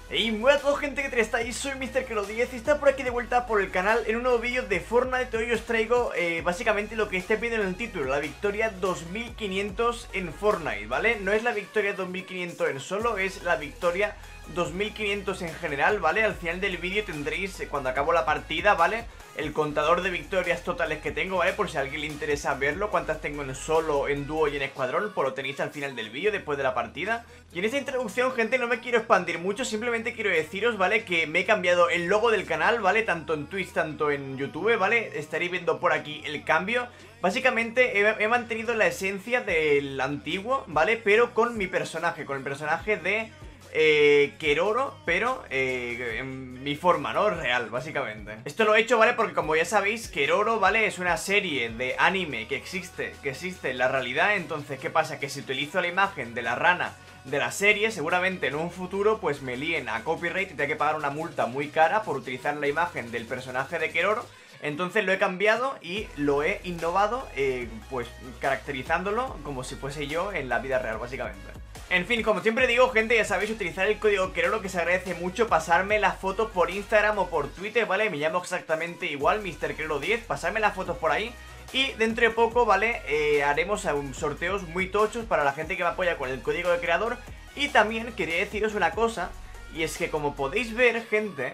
Y muy a todos, gente, que te estáis, soy MrKero10 y está por aquí de vuelta por el canal en un nuevo vídeo de Fortnite. Hoy os traigo básicamente lo que estáis viendo en el título, la victoria 2500 en Fortnite, ¿vale? No es la victoria 2500 en solo, es la victoria 2500 en general, ¿vale? Al final del vídeo tendréis, cuando acabo la partida, ¿vale? El contador de victorias totales que tengo, ¿vale? Por si a alguien le interesa verlo, cuántas tengo en solo, en dúo y en escuadrón, pues lo tenéis al final del vídeo, después de la partida. Y en esta introducción, gente, no me quiero expandir mucho, simplemente quiero deciros, ¿vale? Que me he cambiado el logo del canal, ¿vale? Tanto en Twitch, tanto en YouTube, ¿vale? Estaréis viendo por aquí el cambio. Básicamente he mantenido la esencia del antiguo, ¿vale? Pero con mi personaje, con el personaje de... Keroro, pero en mi forma, ¿no? Real, básicamente. Esto lo he hecho, ¿vale? Porque como ya sabéis, Keroro, ¿vale? Es una serie de anime que existe en la realidad. Entonces, ¿qué pasa? Que si utilizo la imagen de la rana de la serie, seguramente en un futuro pues me líen a copyright y tenga que pagar una multa muy cara por utilizar la imagen del personaje de Keroro. Entonces lo he cambiado y lo he innovado, pues caracterizándolo como si fuese yo en la vida real, básicamente. En fin, como siempre digo, gente, ya sabéis, utilizar el código Keroro, que se agradece mucho. Pasarme las fotos por Instagram o por Twitter, ¿vale? Me llamo exactamente igual, MrKero10. Pasarme las fotos por ahí. Y dentro de poco, ¿vale? Haremos sorteos muy tochos para la gente que me apoya con el código de creador. Y también quería deciros una cosa, y es que como podéis ver, gente...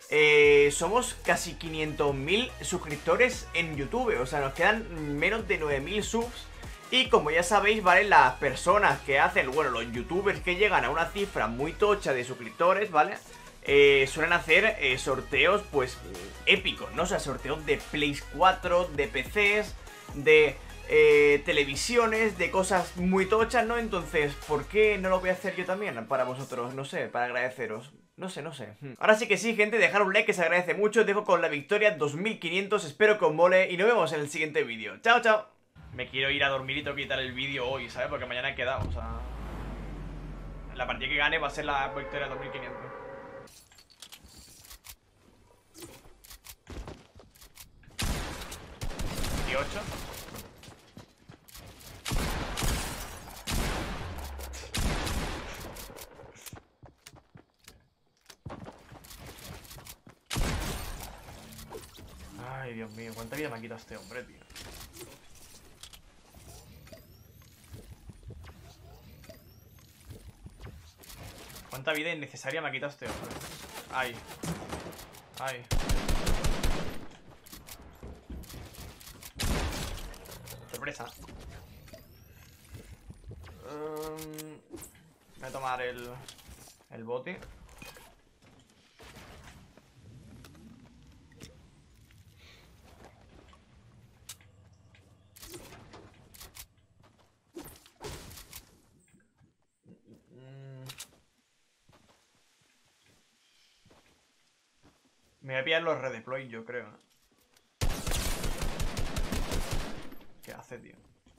somos casi 500.000 suscriptores en YouTube. O sea, nos quedan menos de 9.000 subs. Y como ya sabéis, ¿vale? Las personas que hacen, bueno, los youtubers que llegan a una cifra muy tocha de suscriptores, ¿vale? Suelen hacer sorteos, pues, épicos, ¿no? O sea, sorteos de Play 4, de PCs, de televisiones, de cosas muy tochas, ¿no? Entonces, ¿por qué no lo voy a hacer yo también para vosotros? No sé, para agradeceros. No sé. Ahora sí que sí, gente, dejar un like que se agradece mucho. Os dejo con la victoria 2500, espero que os mole y nos vemos en el siguiente vídeo. ¡Chao, chao! Me quiero ir a dormir y tengo que quitar el vídeo hoy, ¿sabes? Porque mañana he quedado, o sea... La partida que gane va a ser la victoria 2500. Y 8. Ay, Dios mío, ¿cuánta vida me ha quitado este hombre, tío? ¿Cuánta vida innecesaria me ha quitado este hombre? Ay. Ay. Sorpresa. Voy a tomar el bote. Me voy a pillar los redeploy, yo creo. ¿Qué hace, tío?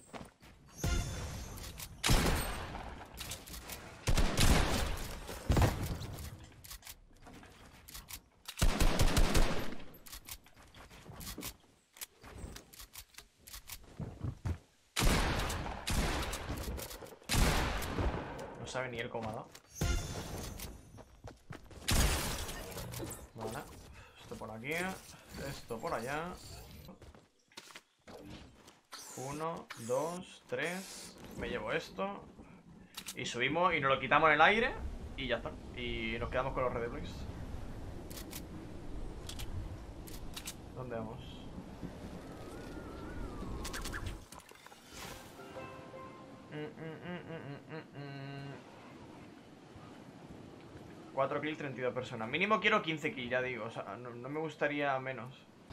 No sabe ni él cómo ha dado. Vale. Esto por aquí. Esto por allá. 1, 2, 3. Me llevo esto. Y subimos y nos lo quitamos en el aire. Y ya está. Y nos quedamos con los redeploys. ¿Dónde vamos? Cuatro kills, 32 personas. Mínimo quiero 15 kills, ya digo. O sea, no me gustaría menos.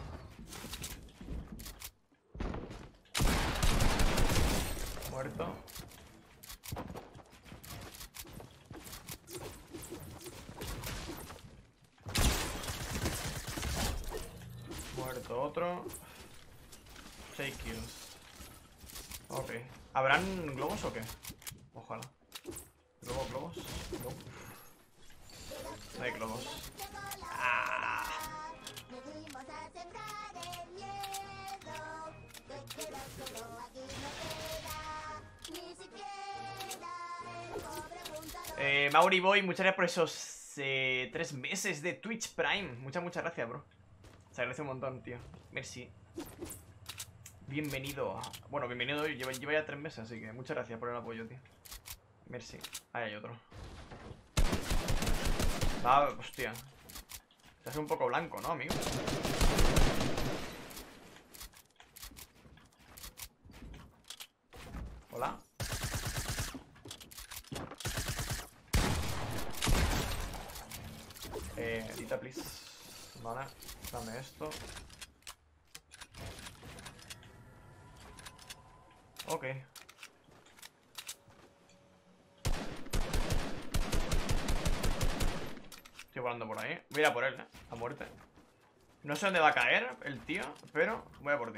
Muerto. Muerto otro. 6 kills. Ok. ¿Habrán globos o qué? Ojalá. ¿Globos? No. No hay globos. Ah. Mauri Boy, muchas gracias por esos 3 meses de Twitch Prime. Muchas gracias, bro. Se agradece un montón, tío. Merci. Bienvenido. Bueno, bienvenido. Lleva ya 3 meses, así que muchas gracias por el apoyo, tío. Merci. Ahí hay otro. Ah, hostia. Se hace un poco blanco, ¿no, amigo? Hola. Dita, please. Vale, dame esto. Ok. Estoy volando por ahí. Voy a ir a por él, a muerte. No sé dónde va a caer el tío, pero voy a por ti.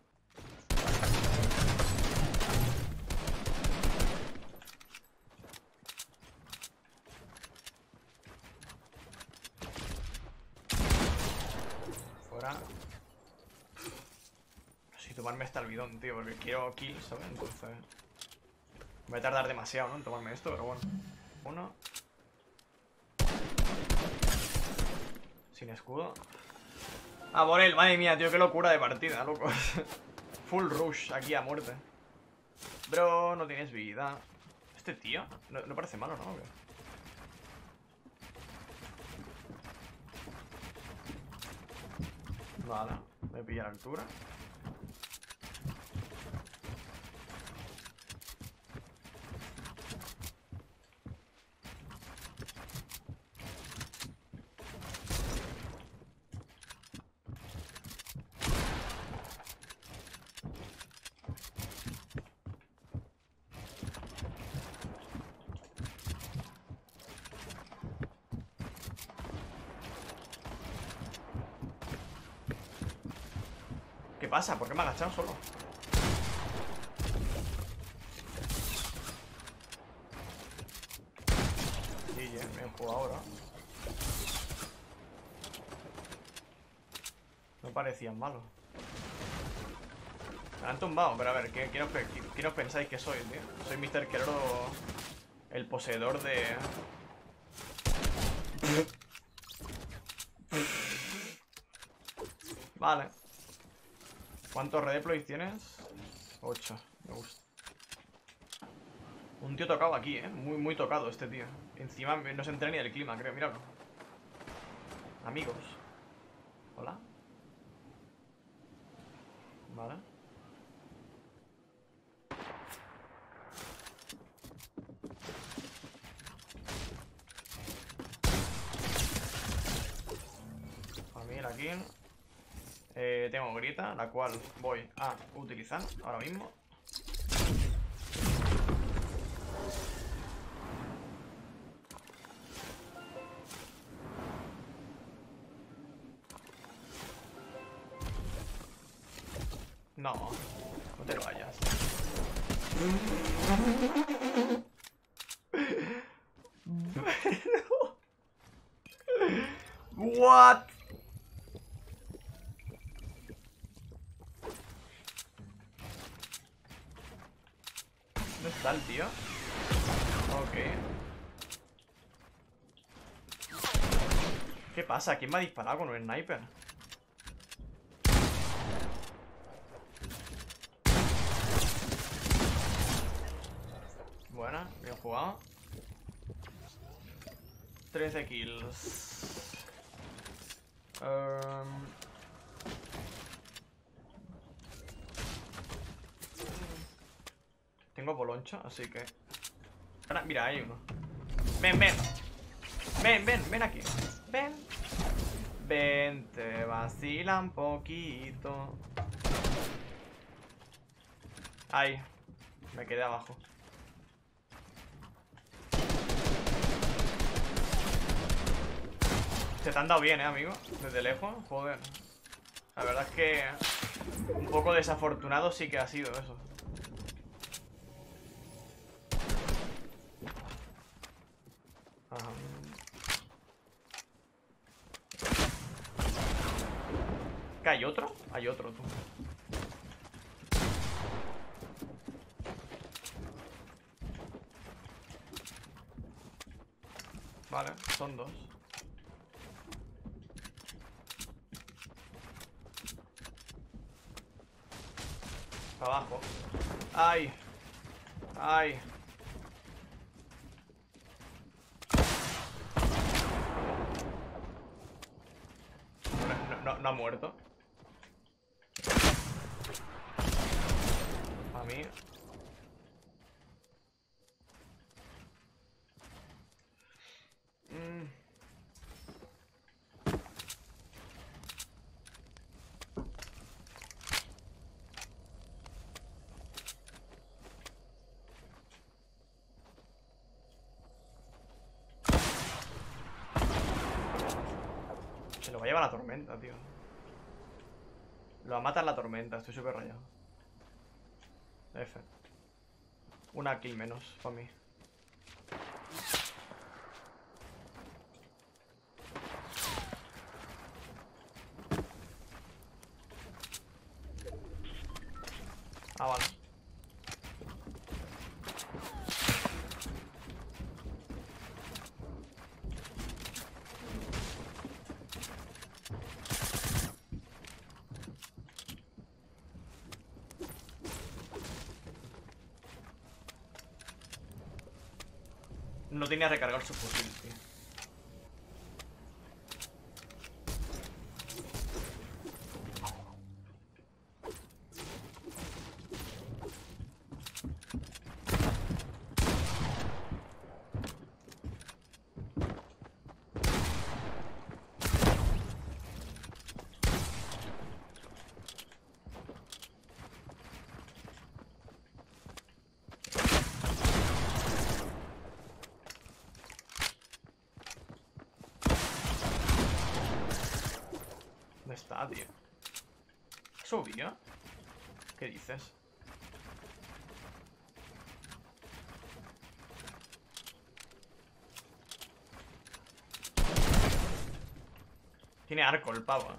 Fuera. Si tomarme hasta el bidón, tío, porque quiero kills, ¿sabes? Entonces voy a tardar demasiado, ¿no? En tomarme esto, pero bueno. Uno. Sin escudo. Ah, por él, madre mía, tío, qué locura de partida, loco. Full rush aquí a muerte. Bro, no tienes vida. Este tío no parece malo, ¿no? Vale, me pilla la altura. ¿Qué pasa? ¿Por qué me he agachado solo? Sí, me he jugado ahora. No parecían malos. Me han tumbado, pero a ver, ¿qué os pensáis que soy, tío? Soy Mr. Queroro, el poseedor de... Vale. ¿Cuántos redeploys tienes? 8, me gusta. Un tío tocado aquí, muy tocado este tío. Encima no se entera ni del clima, creo, míralo. Amigos. Hola. Vale. A mí la kill. Tengo grita, la cual voy a utilizar ahora mismo. No, no te lo vayas. What? ¿Dónde está el tío? Ok. ¿Qué pasa? ¿Quién me ha disparado con un sniper? Buena, bien jugado. 13 kills. Tengo boloncha, así que... Ahora, mira, hay uno. Ven, ven. Ven aquí. Ven. Ven, te vacila un poquito. Ahí. Me quedé abajo. Se te han dado bien, amigo. Desde lejos, joder. La verdad es que un poco desafortunado sí que ha sido eso. Ajá. ¿Qué hay otro? Hay otro, tú. Vale, son dos. Para abajo. ¡Ay! ¡Ay! No ha muerto. A mí. Se lo va a llevar la tormenta, tío. Lo va a matar la tormenta, estoy súper rayado. F. Una kill menos para mí. Ah, vale. No tenía recargar su fusil, tío. ¿Dónde está, tío? ¿Subió? ¿Qué dices? Tiene arco el pavo.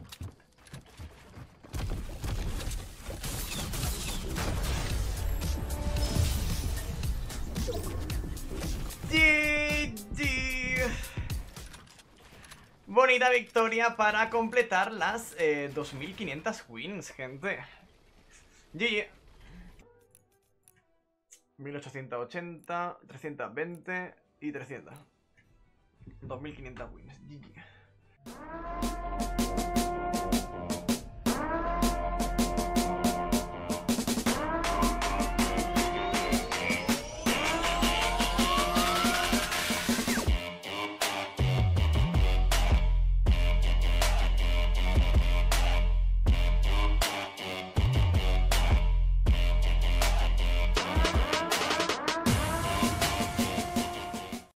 GG. Bonita victoria para completar las 2500 wins, gente. GG. 1880, 320 y 300. 2500 wins. GG.